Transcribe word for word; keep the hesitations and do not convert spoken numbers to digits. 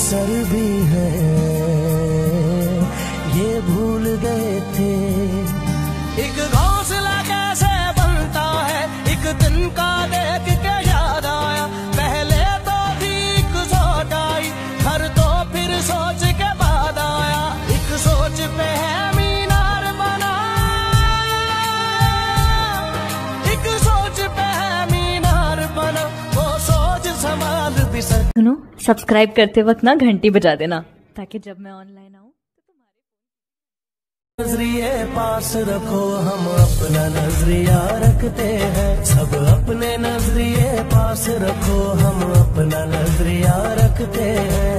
Sir भी है ये भूल गए थे। एक घोंसला कैसे बनता है एक दिन का देख के याद आया, पहले तो ठीक सोच आई घर तो फिर सोच के बाद आया। एक सोच पे है मीनार बना, एक सोच पे है मीनार बना, वो सोच संभाल भी सक। सुनो, सब्सक्राइब करते वक्त ना घंटी बजा देना ताकि जब मैं ऑनलाइन आऊँ नजरिए पास रखो, हम अपना नजरिया रखते हैं। सब अपने नजरिए पास रखो, हम अपना नजरिया रखते हैं।